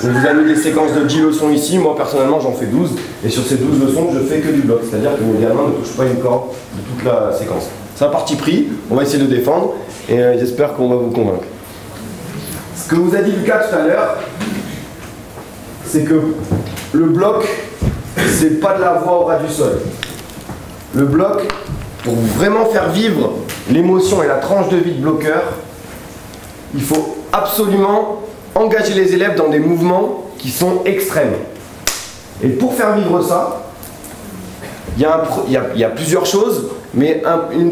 On vous a mis des séquences de 10 leçons ici, moi personnellement j'en fais 12, et sur ces 12 leçons je fais que du bloc, c'est-à-dire que mes gamins ne touchent pas une corde de toute la séquence. C'est un parti pris, on va essayer de le défendre, et j'espère qu'on va vous convaincre. Ce que vous a dit Lucas tout à l'heure, c'est que le bloc, c'est pas de la voix au ras du sol. Le bloc, pour vraiment faire vivre l'émotion et la tranche de vie de bloqueur, il faut absolument engager les élèves dans des mouvements qui sont extrêmes. Et pour faire vivre ça, il y a plusieurs choses, mais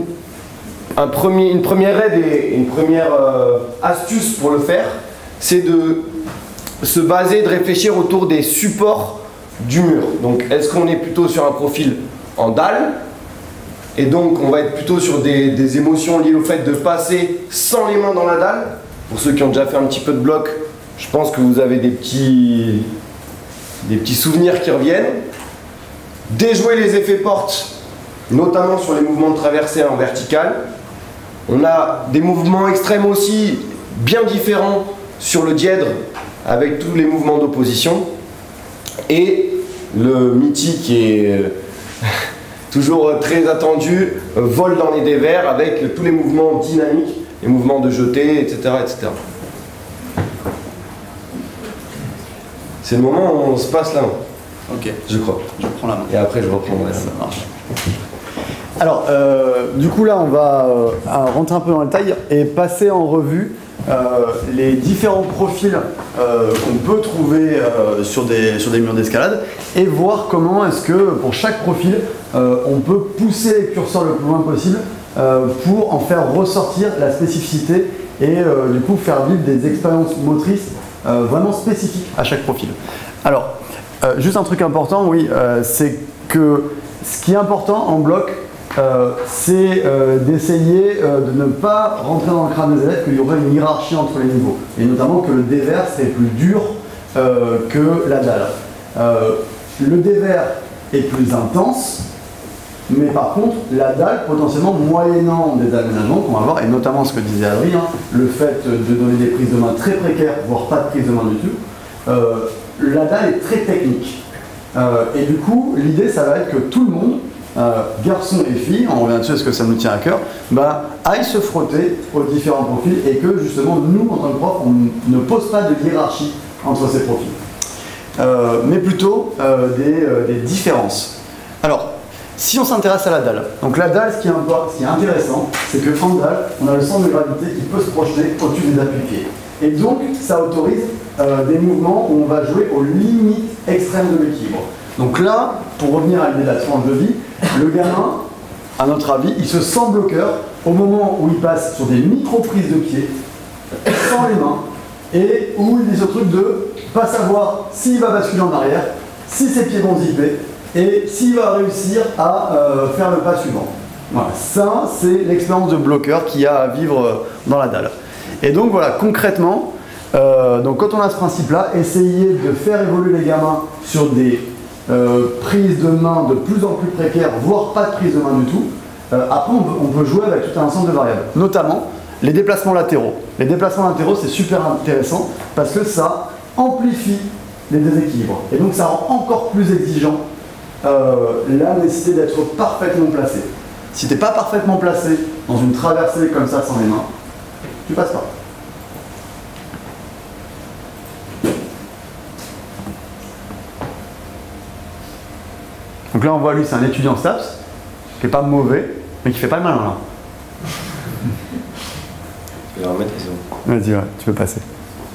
une première aide et une première astuce pour le faire, c'est de se baser, de réfléchir autour des supports du mur. Donc, est-ce qu'on est plutôt sur un profil en dalle? Et donc, on va être plutôt sur des émotions liées au fait de passer sans les mains dans la dalle. Pour ceux qui ont déjà fait un petit peu de bloc, je pense que vous avez des petits souvenirs qui reviennent. Déjouer les effets portes, notamment sur les mouvements de traversée en vertical. On a des mouvements extrêmes aussi, bien différents sur le dièdre, avec tous les mouvements d'opposition. Et le mythique et toujours très attendu, vol dans les dévers, avec tous les mouvements dynamiques, les mouvements de jeté, etc. etc. C'est le moment où on se passe la main. Ok. Je crois. Je prends la main. Et après je reprendrai. Ça marche. Alors, du coup là, on va rentrer un peu dans le détail et passer en revue les différents profils qu'on peut trouver sur des murs d'escalade et voir comment est-ce que pour chaque profil, on peut pousser les curseurs le plus loin possible pour en faire ressortir la spécificité et du coup faire vivre des expériences motrices vraiment spécifiques à chaque profil. Alors, juste un truc important, oui, c'est que ce qui est important en bloc, c'est d'essayer de ne pas rentrer dans le crâne des élèves qu'il y aurait une hiérarchie entre les niveaux, et notamment que le dévers serait plus dur que la dalle. Le dévers est plus intense, mais par contre la dalle, potentiellement moyennant des aménagements qu'on va voir, et notamment ce que disait Adrien, le fait de donner des prises de main très précaires, voire pas de prise de main du tout, la dalle est très technique. Et du coup, l'idée, ça va être que tout le monde, garçons et filles, on revient dessus parce que ça nous tient à cœur, aille se frotter aux différents profils et que justement, nous, en tant que prof, on ne pose pas de hiérarchie entre ces profils, mais plutôt des différences. Alors, si on s'intéresse à la dalle, donc la dalle, ce qui est intéressant, c'est qu'en dalle, on a le centre de gravité qui peut se projeter au-dessus des appuis-pieds. Et donc, ça autorise des mouvements où on va jouer aux limites extrêmes de l'équilibre. Donc là, pour revenir à l'idée de la tranche de vie, le gamin, à notre avis, il se sent bloqueur au moment où il passe sur des micro-prises de pied, sans les mains, et où il est ce truc de pas savoir s'il va basculer en arrière, si ses pieds vont zipper, et s'il va réussir à faire le pas suivant. Voilà, ça, c'est l'expérience de bloqueur qu'il y a à vivre dans la dalle. Et donc voilà, concrètement, donc quand on a ce principe-là, essayez de faire évoluer les gamins sur des prises de main de plus en plus précaires, voire pas de prise de main du tout. Après, on peut jouer avec tout un ensemble de variables, notamment les déplacements latéraux. Les déplacements latéraux, c'est super intéressant parce que ça amplifie les déséquilibres. Et donc ça rend encore plus exigeant la nécessité d'être parfaitement placé. Si tu n'es pas parfaitement placé dans une traversée comme ça sans les mains, tu passes pas. Donc là on voit lui, c'est un étudiant STAPS qui n'est pas mauvais, mais qui fait pas le malin là. Je vais leur remettre les Vas-y, ouais, tu peux passer.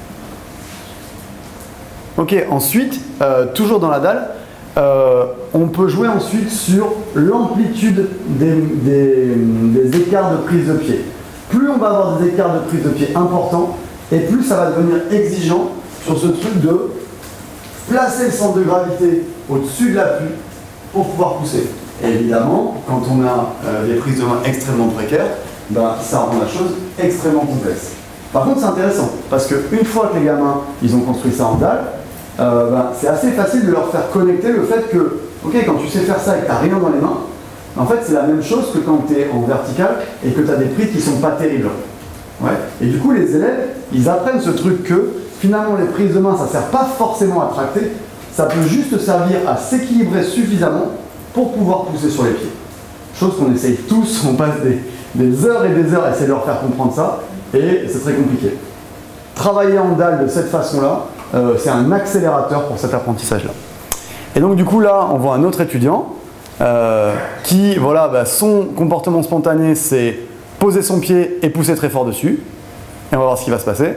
Ok, ensuite, toujours dans la dalle, on peut jouer ensuite sur l'amplitude des écarts de prise de pied. Plus on va avoir des écarts de prise de pied importants, et plus ça va devenir exigeant sur ce truc de placer le centre de gravité au-dessus de l'appui pour pouvoir pousser. Et évidemment, quand on a des prises de main extrêmement précaires, ça rend la chose extrêmement complexe. Par contre, c'est intéressant, parce qu'une fois que les gamins ils ont construit ça en dalle, c'est assez facile de leur faire connecter le fait que, ok, quand tu sais faire ça et que tu n'as rien dans les mains, en fait, c'est la même chose que quand tu es en vertical et que tu as des prises qui ne sont pas terribles. Ouais. Et du coup, les élèves, ils apprennent ce truc que finalement les prises de main, ça ne sert pas forcément à tracter, ça peut juste servir à s'équilibrer suffisamment pour pouvoir pousser sur les pieds. Chose qu'on essaye tous, on passe des heures et des heures à essayer de leur faire comprendre ça, et c'est très compliqué. Travailler en dalle de cette façon-là, c'est un accélérateur pour cet apprentissage-là. Et donc du coup là, on voit un autre étudiant qui, voilà, son comportement spontané, c'est poser son pied et pousser très fort dessus. Et on va voir ce qui va se passer.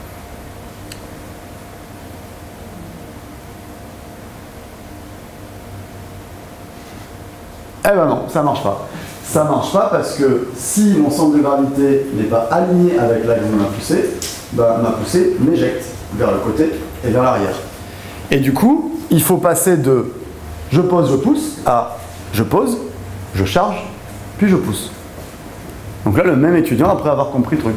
Eh ben non, ça marche pas. Ça marche pas parce que si mon centre de gravité n'est pas aligné avec l'axe de ma poussée m'éjecte vers le côté et vers l'arrière. Et du coup, il faut passer de je pose, je pousse à je pose, je charge, puis je pousse. Donc là, le même étudiant après avoir compris le truc.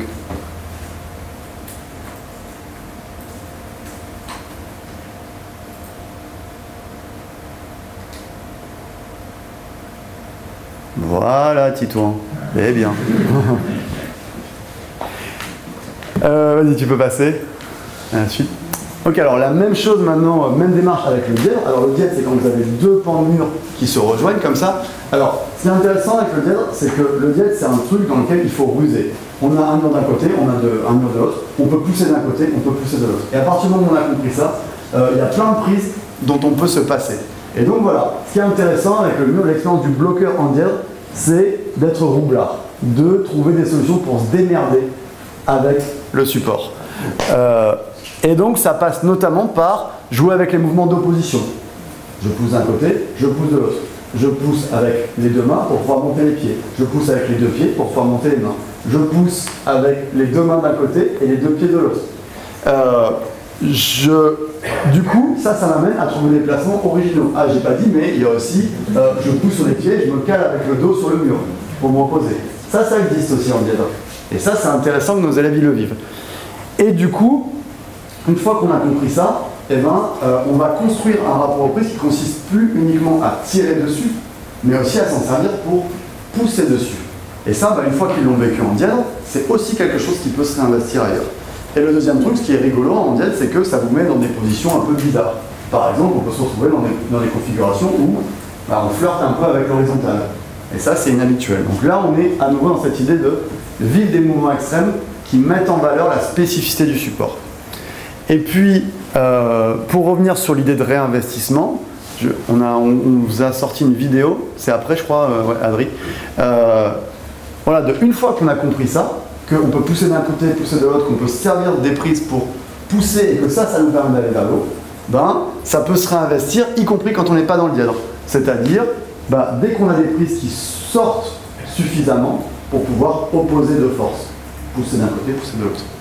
Voilà, Titouan. Eh bien. Vas-y, tu peux passer à la suite. Ok, alors la même chose maintenant, même démarche avec le dièdre. Alors le dièdre, c'est quand vous avez deux pans de mur qui se rejoignent comme ça. Alors, ce qui est intéressant avec le dièdre, c'est que le dièdre, c'est un truc dans lequel il faut ruser. On a un mur d'un côté, on a un mur de l'autre. On peut pousser d'un côté, on peut pousser de l'autre. Et à partir du moment où on a compris ça, il y a plein de prises dont on peut se passer. Et donc voilà, ce qui est intéressant avec le mur, l'expérience du bloqueur en dièdre, c'est d'être roublard, de trouver des solutions pour se démerder avec le support. Et donc ça passe notamment par jouer avec les mouvements d'opposition. Je pousse d'un côté, je pousse de l'autre. Je pousse avec les deux mains pour pouvoir monter les pieds. Je pousse avec les deux pieds pour pouvoir monter les mains. Je pousse avec les deux mains d'un côté et les deux pieds de l'autre. Du coup, ça m'amène à trouver des placements originaux. Ah, j'ai pas dit, mais il y a aussi, je pousse sur les pieds, je me cale avec le dos sur le mur pour me reposer. Ça existe aussi en dièdre. Et ça, c'est intéressant que nos élèves y le vivent. Et du coup, une fois qu'on a compris ça, eh ben, on va construire un rapport aux prises qui consiste plus uniquement à tirer dessus, mais aussi à s'en servir pour pousser dessus. Et ça, une fois qu'ils l'ont vécu en dièdre, c'est aussi quelque chose qui peut se réinvestir ailleurs. Et le deuxième truc, ce qui est rigolo en dièdre, c'est que ça vous met dans des positions un peu bizarres. Par exemple, on peut se retrouver dans des configurations où on flirte un peu avec l'horizontale. Et ça, c'est inhabituel. Donc là, on est à nouveau dans cette idée de vivre des mouvements extrêmes qui mettent en valeur la spécificité du support. Et puis, pour revenir sur l'idée de réinvestissement, on vous a sorti une vidéo, c'est après, je crois, Adri. Voilà, une fois qu'on a compris ça, qu'on peut pousser d'un côté, pousser de l'autre, qu'on peut se servir des prises pour pousser et que ça nous permet d'aller vers l'eau, ça peut se réinvestir, y compris quand on n'est pas dans le dièdre. C'est-à-dire, dès qu'on a des prises qui sortent suffisamment pour pouvoir opposer de force. Pousser d'un côté, pousser de l'autre.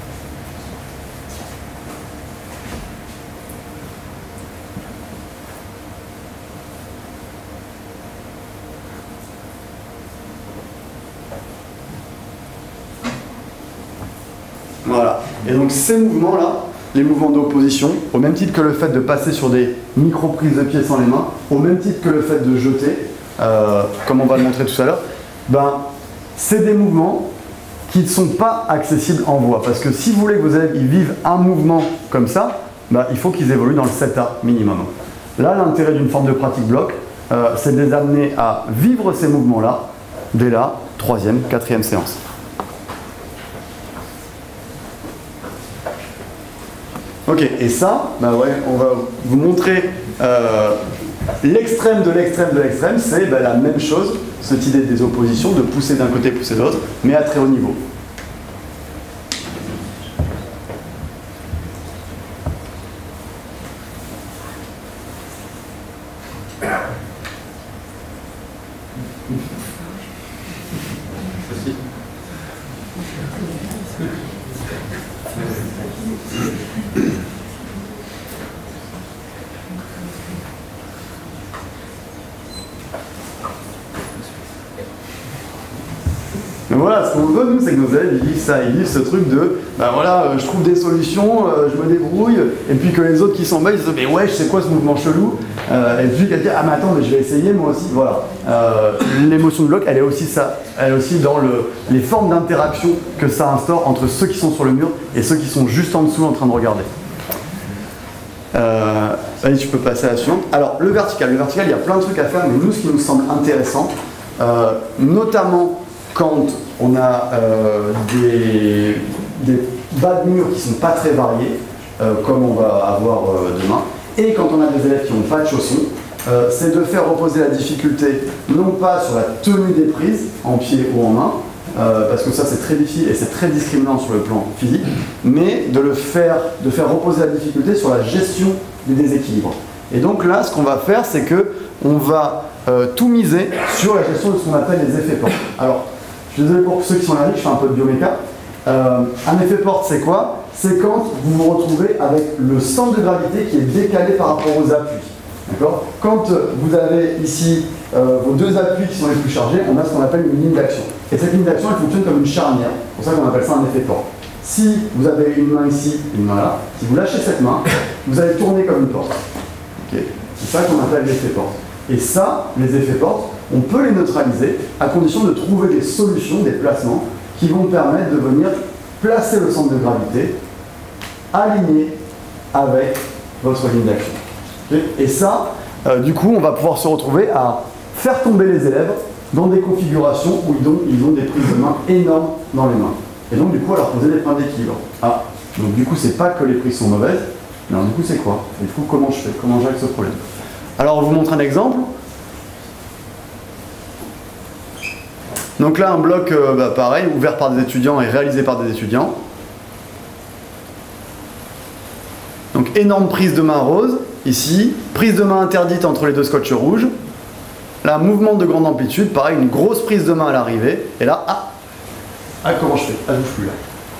Voilà. Et donc ces mouvements-là, les mouvements d'opposition, au même titre que le fait de passer sur des micro-prises de pied sans les mains, au même titre que le fait de jeter, comme on va le montrer tout à l'heure, c'est des mouvements qui ne sont pas accessibles en voix. Parce que si vous voulez que vos élèves ils vivent un mouvement comme ça, il faut qu'ils évoluent dans le 7A minimum. Là, l'intérêt d'une forme de pratique bloc, c'est de les amener à vivre ces mouvements-là dès la 3e, 4e séance. Ok, et ça, on va vous montrer l'extrême de l'extrême de l'extrême, c'est la même chose, cette idée des oppositions, de pousser d'un côté, pousser de l'autre, mais à très haut niveau. Voilà, ce qu'on veut, nous, c'est que nos élèves ils vivent ça, ils vivent ce truc de voilà, je trouve des solutions, je me débrouille, et puis que les autres qui s'en battent, ils se disent mais ouais, je sais quoi ce mouvement chelou, Et puis qu'elle dit ah mais attends mais je vais essayer moi aussi. Voilà. L'émotion de bloc elle est aussi ça, elle est aussi dans les formes d'interaction que ça instaure entre ceux qui sont sur le mur et ceux qui sont juste en dessous en train de regarder. Allez, tu peux passer à la suivante. Alors le vertical, il y a plein de trucs à faire, mais nous ce qui nous semble intéressant, notamment quand on a des bas de mur qui sont pas très variés, comme on va avoir demain, et quand on a des élèves qui n'ont pas de chaussons, c'est de faire reposer la difficulté non pas sur la tenue des prises en pied ou en main, parce que ça c'est très difficile et c'est très discriminant sur le plan physique, mais de faire reposer la difficulté sur la gestion des déséquilibres. Et donc là, ce qu'on va faire, c'est que on va tout miser sur la gestion de ce qu'on appelle les effets portes. Alors, je suis désolé pour ceux qui sont allergiques, je fais un peu de bioméca. Un effet porte, c'est quoi? C'est quand vous vous retrouvez avec le centre de gravité qui est décalé par rapport aux appuis. D'accord? Quand vous avez ici vos deux appuis qui sont les plus chargés, on a ce qu'on appelle une ligne d'action. Et cette ligne d'action, elle fonctionne comme une charnière. C'est pour ça qu'on appelle ça un effet porte. Si vous avez une main ici et une main là, si vous lâchez cette main, vous allez tourner comme une porte. Okay. C'est ça qu'on appelle l'effet porte. Et ça, les effets portes, on peut les neutraliser à condition de trouver des solutions, des placements qui vont permettre de venir placer le centre de gravité aligné avec votre ligne d'action. Okay. Et ça, du coup, on va pouvoir se retrouver à faire tomber les élèves dans des configurations où ils ont des prises de main énormes dans les mains. Et donc, du coup, à leur poser des points d'équilibre. Ah, donc du coup, c'est pas que les prises sont mauvaises, mais alors, du coup, c'est quoi? Et du coup, comment je fais? Comment je règle ce problème? Alors, je vous montre un exemple. Donc là, un bloc, pareil, ouvert par des étudiants et réalisé par des étudiants. Donc, énorme prise de main rose, ici. Prise de main interdite entre les deux scotch rouges. Là, mouvement de grande amplitude, pareil, une grosse prise de main à l'arrivée. Et là, comment je fais? Ah, je bouge plus là.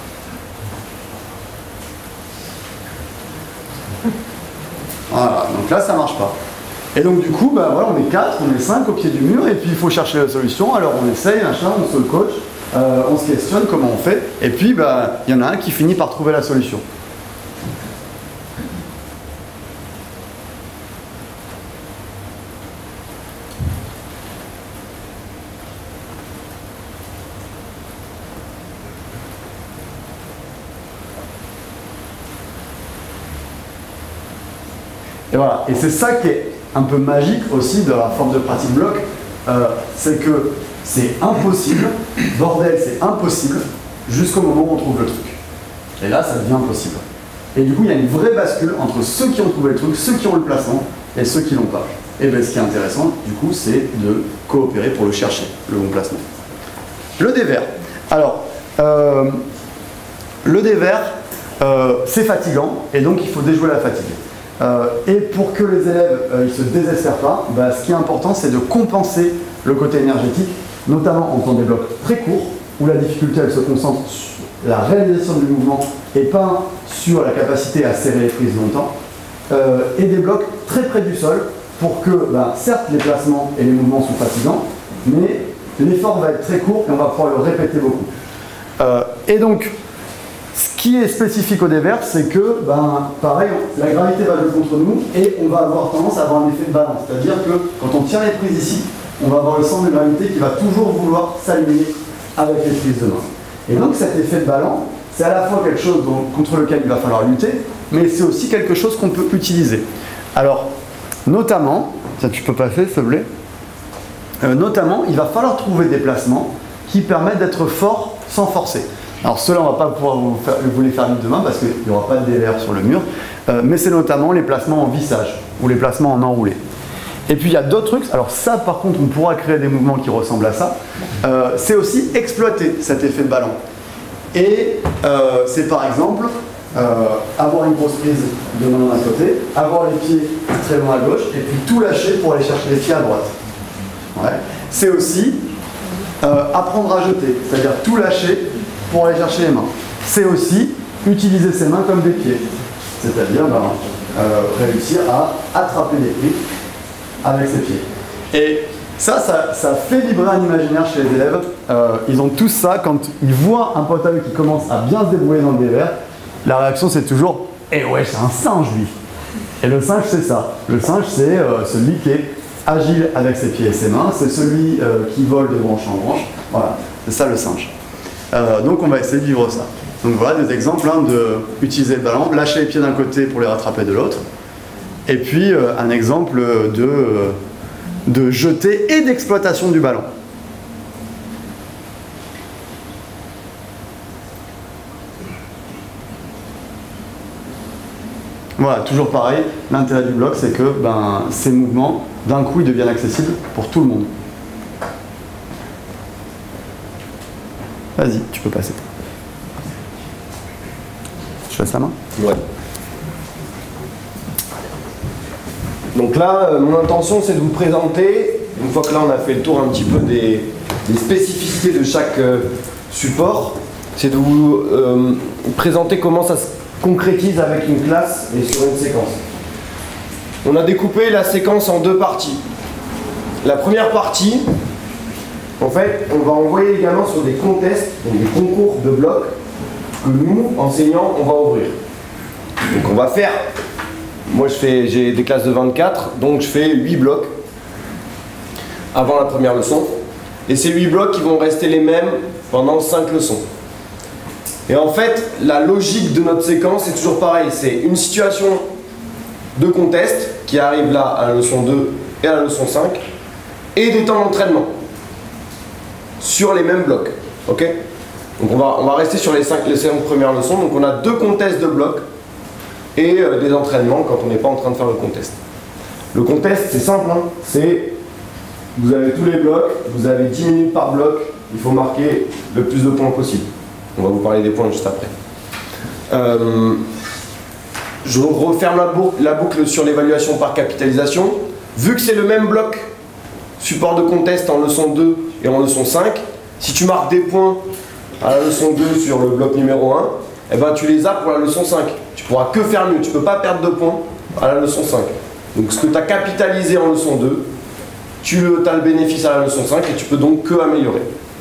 Voilà, donc là, ça marche pas. Et donc du coup, voilà, on est 4, on est 5 au pied du mur, et puis il faut chercher la solution. Alors on essaye, machin, on se le coach, on se questionne comment on fait, et puis il y en a un qui finit par trouver la solution. Et voilà, et c'est ça qui est un peu magique aussi de la forme de pratique bloc, c'est que c'est impossible, bordel c'est impossible, jusqu'au moment où on trouve le truc. Et là, ça devient possible. Et du coup, il y a une vraie bascule entre ceux qui ont trouvé le truc, ceux qui ont le placement, et ceux qui l'ont pas. Et bien, ce qui est intéressant, du coup, c'est de coopérer pour le chercher, le bon placement. Le dévers. Alors, le dévers, c'est fatigant, et donc il faut déjouer la fatigue. Et pour que les élèves ils se désespèrent pas, ce qui est important c'est de compenser le côté énergétique, notamment en faisant des blocs très courts où la difficulté elle se concentre sur la réalisation du mouvement et pas sur la capacité à serrer les prises longtemps, et des blocs très près du sol pour que, certes les placements et les mouvements sont fatigants, mais l'effort va être très court et on va pouvoir le répéter beaucoup. Et donc, ce qui est spécifique au dévers, c'est que, pareil, la gravité va jouer contre nous et on va avoir tendance à avoir un effet de balance. C'est-à-dire que quand on tient les prises ici, on va avoir le centre de gravité qui va toujours vouloir s'aligner avec les prises de main. Et donc cet effet de balance, c'est à la fois quelque chose contre lequel il va falloir lutter, mais c'est aussi quelque chose qu'on peut utiliser. Alors, notamment, ça tu peux passer, s'il te plaît, notamment, il va falloir trouver des placements qui permettent d'être fort sans forcer. Alors ceux-là, on ne va pas pouvoir vous les faire demain parce qu'il n'y aura pas de dévers sur le mur, mais c'est notamment les placements en vissage ou les placements en enroulé. Et puis il y a d'autres trucs, alors ça par contre on pourra créer des mouvements qui ressemblent à ça, c'est aussi exploiter cet effet de ballon. Et c'est par exemple avoir une grosse prise de main d'un côté, avoir les pieds très loin à gauche et puis tout lâcher pour aller chercher les pieds à droite. Ouais. C'est aussi apprendre à jeter, c'est-à-dire tout lâcher pour aller chercher les mains. C'est aussi utiliser ses mains comme des pieds, c'est-à-dire réussir à attraper des pieds avec ses pieds. Et ça fait vibrer un imaginaire chez les élèves. Ils ont tous ça, quand ils voient un pote à eux qui commence à bien se débrouiller dans le dévers, la réaction c'est toujours « Eh ouais, c'est un singe lui !» Et le singe, c'est ça. Le singe, c'est celui qui est agile avec ses pieds et ses mains. C'est celui qui vole de branche en branche. Voilà, c'est ça le singe. Donc on va essayer de vivre ça. Donc voilà des exemples hein, d'utiliser le ballon, lâcher les pieds d'un côté pour les rattraper de l'autre. Et puis un exemple de jeter et d'exploitation du ballon. Voilà, toujours pareil, l'intérêt du bloc, c'est que ces mouvements, d'un coup, ils deviennent accessibles pour tout le monde. Vas-y, tu peux passer. Je laisse la main? Ouais. Donc là, mon intention, c'est de vous présenter, une fois que là on a fait le tour un petit peu des spécificités de chaque support, c'est de vous présenter comment ça se concrétise avec une classe et sur une séquence. On a découpé la séquence en deux parties. La première partie, en fait, on va envoyer également sur des contests, donc des concours de blocs, que nous, enseignants, on va ouvrir. Donc on va faire, moi j'ai des classes de 24, donc je fais 8 blocs avant la première leçon. Et ces 8 blocs qui vont rester les mêmes pendant 5 leçons. Et en fait, la logique de notre séquence est toujours pareil, c'est une situation de contest qui arrive là à la leçon 2 et à la leçon 5, et des temps d'entraînement sur les mêmes blocs. Ok? Donc on va rester sur les 5 premières leçons. Donc on a 2 contests de blocs et des entraînements quand on n'est pas en train de faire le contest. Le contest, c'est simple, hein, c'est vous avez tous les blocs, vous avez 10 minutes par bloc, il faut marquer le plus de points possible. On va vous parler des points juste après. Je referme la boucle sur l'évaluation par capitalisation. Vu que c'est le même bloc support de contest en leçon 2 et en leçon 5, si tu marques des points à la leçon 2 sur le bloc numéro 1, eh ben tu les as pour la leçon 5. Tu pourras que faire mieux, tu ne peux pas perdre de points à la leçon 5. Donc ce que tu as capitalisé en leçon 2, tu as le bénéfice à la leçon 5 et tu peux donc que améliorer.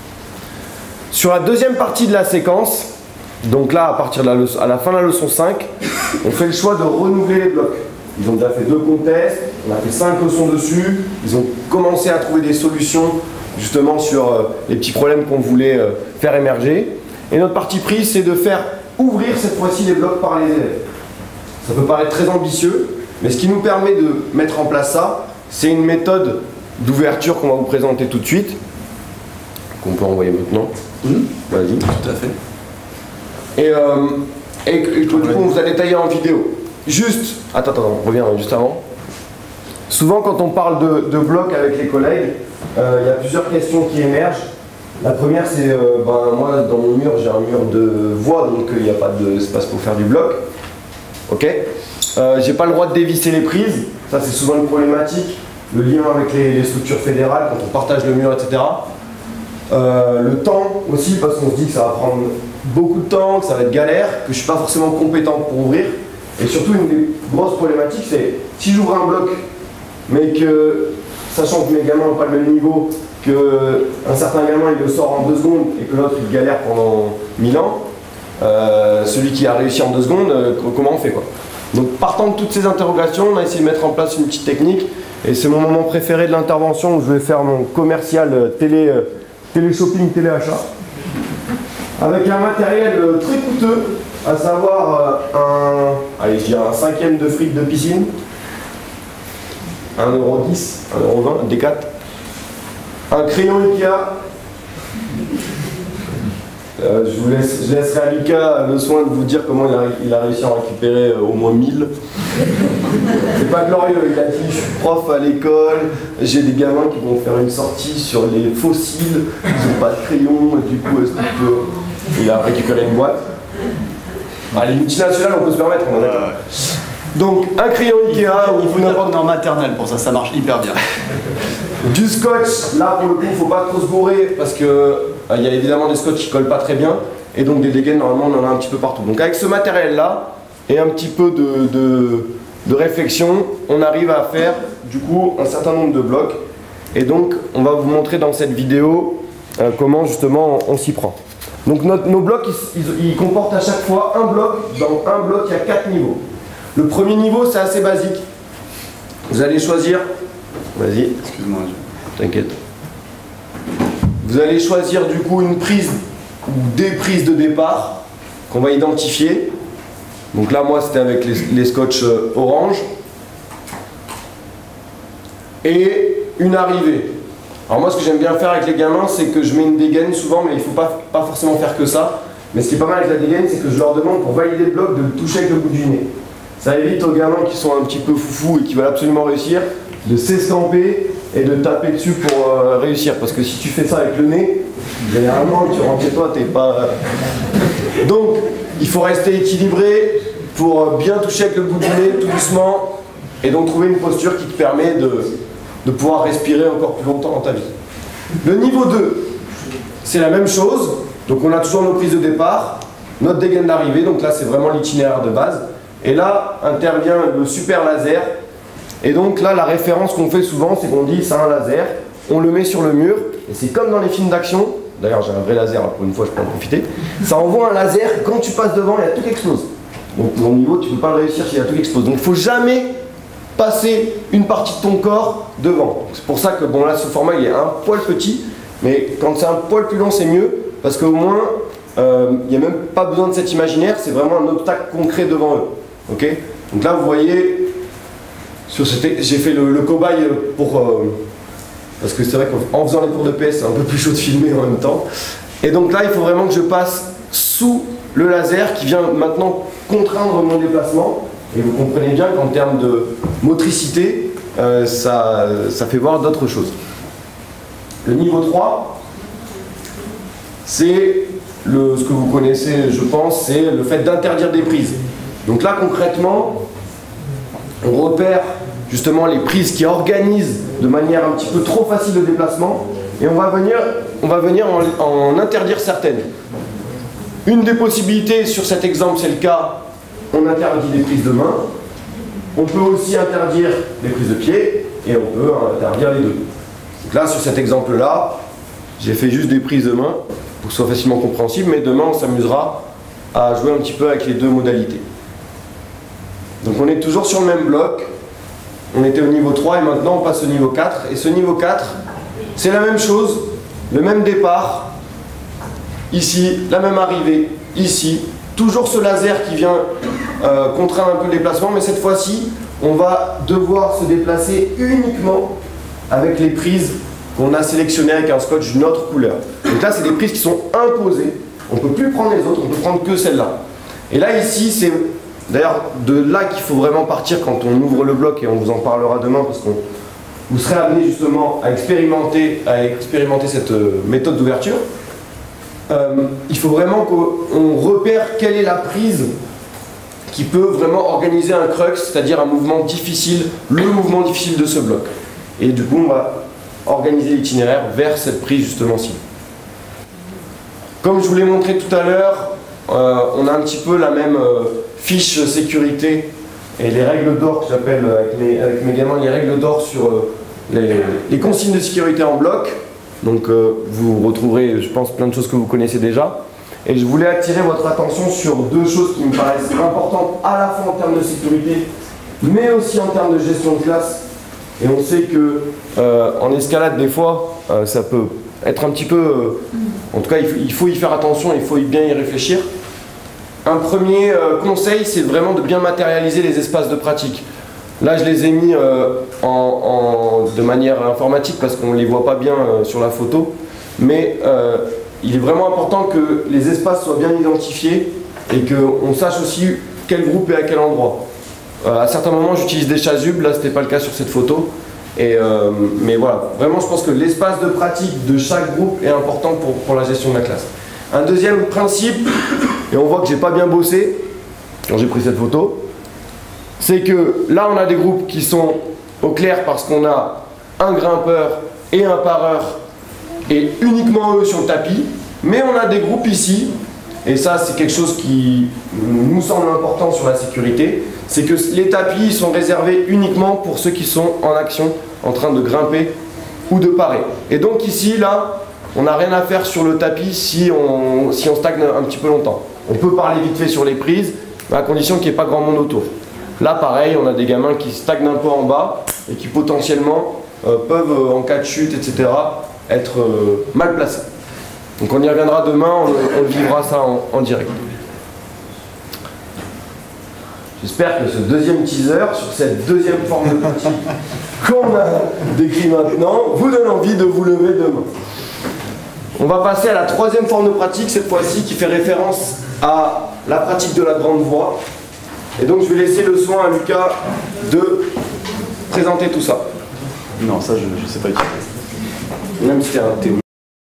Sur la deuxième partie de la séquence, donc là à la fin de la leçon 5, on fait le choix de renouveler les blocs. Ils ont déjà fait 2 contests, on a fait 5 leçons dessus, ils ont commencé à trouver des solutions justement sur les petits problèmes qu'on voulait faire émerger. Et notre parti pris, c'est de faire ouvrir cette fois-ci les blocs par les élèves. Ça peut paraître très ambitieux, mais ce qui nous permet de mettre en place ça, c'est une méthode d'ouverture qu'on va vous présenter tout de suite, qu'on peut envoyer maintenant. Vas-y. Tout à fait. Et que du coup on vous a détaillé en vidéo. Juste, attends, on revient juste avant. Souvent quand on parle de blocs avec les collègues, il y a plusieurs questions qui émergent. La première c'est, moi dans mon mur j'ai un mur de voie, donc il n'y a pas d'espace pour faire du bloc. Ok. J'ai pas le droit de dévisser les prises, ça c'est souvent une problématique. Le lien avec les structures fédérales, quand on partage le mur, etc. Le temps aussi, parce qu'on se dit que ça va prendre beaucoup de temps, que ça va être galère, que je ne suis pas forcément compétent pour ouvrir. Et surtout, une des grosses problématiques, c'est si j'ouvre un bloc, mais que, sachant que mes gamins n'ont pas le même niveau, qu'un certain gamin il le sort en 2 secondes et que l'autre il galère pendant 1000 ans, celui qui a réussi en 2 secondes, comment on fait quoi? Donc partant de toutes ces interrogations, on a essayé de mettre en place une petite technique, et c'est mon moment préféré de l'intervention où je vais faire mon commercial télé-shopping, télé-achat, avec un matériel très coûteux, à savoir allez, je dirais un 5e de frites de piscine, 1,10 €, 1,20 €, D4, un crayon Ikea. Je laisserai à Lucas le soin de vous dire comment il a réussi à en récupérer au moins 1000. C'est pas glorieux, il a dit je suis prof à l'école, j'ai des gamins qui vont faire une sortie sur les fossiles, ils n'ont pas de crayon, et du coup est-ce qu'il peut... Il a récupéré une boîte. Les multinationales on peut se permettre, on est d'accord. Donc un crayon Ikea, il faut n'importe en maternelle pour ça, ça marche hyper bien. Du scotch, là pour le coup il ne faut pas trop se bourrer parce que il y a évidemment des scotch qui collent pas très bien et donc des dégaines normalement on en a un petit peu partout. Donc avec ce matériel là et un petit peu de réflexion, on arrive à faire du coup un certain nombre de blocs et donc on va vous montrer dans cette vidéo comment justement on s'y prend. Donc nos blocs ils comportent à chaque fois un bloc, dans un bloc il y a 4 niveaux. Le premier niveau, c'est assez basique. Vous allez choisir, vas-y, Excuse-moi. t'inquiète. Vous allez choisir du coup une prise ou des prises de départ qu'on va identifier. Donc là, moi, c'était avec les scotch orange. Et une arrivée. Alors moi, ce que j'aime bien faire avec les gamins, c'est que je mets une dégaine souvent, mais il ne faut pas forcément faire que ça. Mais ce qui est pas mal avec la dégaine, c'est que je leur demande, pour valider le bloc, de le toucher avec le bout du nez. Ça évite aux gamins qui sont un petit peu foufous et qui veulent absolument réussir, de s'escamper et de taper dessus pour réussir. Parce que si tu fais ça avec le nez, généralement, tu rentres chez toi, t'es pas... Donc, il faut rester équilibré pour bien toucher avec le bout du nez, tout doucement, et donc trouver une posture qui te permet de pouvoir respirer encore plus longtemps dans ta vie. Le niveau 2, c'est la même chose. Donc on a toujours nos prises de départ, notre dégaine d'arrivée, donc là c'est vraiment l'itinéraire de base. Et là intervient le super laser. Et donc là la référence qu'on fait souvent, c'est qu'on dit c'est un laser, on le met sur le mur, et c'est comme dans les films d'action, d'ailleurs j'ai un vrai laser, là, pour une fois je peux en profiter, ça envoie un laser, quand tu passes devant, il y a tout qui explose. Donc ton niveau, tu ne peux pas le réussir s'il y a tout qui explose. Donc il ne faut jamais passer une partie de ton corps devant. C'est pour ça que bon là ce format il est un poil petit, mais quand c'est un poil plus long c'est mieux, parce qu'au moins il n'y a même pas besoin de cet imaginaire, c'est vraiment un obstacle concret devant eux. Okay, donc là vous voyez, j'ai fait le cobaye pour... parce que c'est vrai qu'en faisant les cours de PS c'est un peu plus chaud de filmer en même temps. Et donc là il faut vraiment que je passe sous le laser qui vient maintenant contraindre mon déplacement. Et vous comprenez bien qu'en termes de motricité, ça fait voir d'autres choses. Le niveau 3, c'est ce que vous connaissez, je pense, c'est le fait d'interdire des prises. Donc là, concrètement, on repère justement les prises qui organisent de manière un petit peu trop facile le déplacement, et on va venir en interdire certaines. Une des possibilités sur cet exemple, c'est le cas, on interdit des prises de main. On peut aussi interdire des prises de pied, et on peut interdire les deux. Donc là, sur cet exemple-là, j'ai fait juste des prises de main pour que ce soit facilement compréhensible, mais demain, on s'amusera à jouer un petit peu avec les deux modalités. Donc on est toujours sur le même bloc. On était au niveau 3 et maintenant on passe au niveau 4. Et ce niveau 4, c'est la même chose, le même départ. Ici, la même arrivée, ici. Toujours ce laser qui vient contraindre un peu le déplacement, mais cette fois-ci, on va devoir se déplacer uniquement avec les prises qu'on a sélectionnées avec un scotch d'une autre couleur. Donc là, c'est des prises qui sont imposées. On ne peut plus prendre les autres, on ne peut prendre que celle-là. Et là, ici, c'est d'ailleurs de là qu'il faut vraiment partir quand on ouvre le bloc, et on vous en parlera demain, parce que vous serez amené justement à expérimenter cette méthode d'ouverture. Il faut vraiment qu'on repère quelle est la prise qui peut vraiment organiser un crux, c'est-à-dire un mouvement difficile, le mouvement difficile de ce bloc. Et du coup, on va organiser l'itinéraire vers cette prise justement-ci. Comme je vous l'ai montré tout à l'heure, on a un petit peu la même fiche sécurité et les règles d'or que j'appelle avec mes gamins les règles d'or sur les consignes de sécurité en bloc. Donc vous retrouverez, je pense, plein de choses que vous connaissez déjà. Et je voulais attirer votre attention sur deux choses qui me paraissent importantes à la fois en termes de sécurité, mais aussi en termes de gestion de classe. Et on sait que en escalade, des fois, ça peut être un petit peu... en tout cas, il faut y faire attention, il faut bien y réfléchir. Un premier conseil, c'est vraiment de bien matérialiser les espaces de pratique. Là, je les ai mis de manière informatique parce qu'on ne les voit pas bien sur la photo. Mais il est vraiment important que les espaces soient bien identifiés et qu'on sache aussi quel groupe est à quel endroit. À certains moments, j'utilise des chasubles. Là, ce n'était pas le cas sur cette photo. Mais voilà, vraiment, je pense que l'espace de pratique de chaque groupe est important pour la gestion de la classe. Un deuxième principe, et on voit que j'ai pas bien bossé quand j'ai pris cette photo, c'est que là on a des groupes qui sont au clair parce qu'on a un grimpeur et un pareur et uniquement eux sur le tapis, mais on a des groupes ici, et ça c'est quelque chose qui nous semble important sur la sécurité, c'est que les tapis sont réservés uniquement pour ceux qui sont en action, en train de grimper ou de parer. Et donc ici, là, on n'a rien à faire sur le tapis si on stagne un petit peu longtemps. On peut parler vite fait sur les prises, à condition qu'il n'y ait pas grand monde autour. Là pareil, on a des gamins qui stagnent un peu en bas et qui potentiellement peuvent, en cas de chute, etc., être mal placés. Donc on y reviendra demain, on vivra ça en direct. J'espère que ce deuxième teaser sur cette deuxième forme de pratique qu'on a décrit maintenant vous donne envie de vous lever demain. On va passer à la troisième forme de pratique, cette fois-ci, qui fait référence à la pratique de la grande voie. Et donc je vais laisser le soin à Lucas de présenter tout ça. Non, ça je sais pas utiliser. Même si c'est un théorie.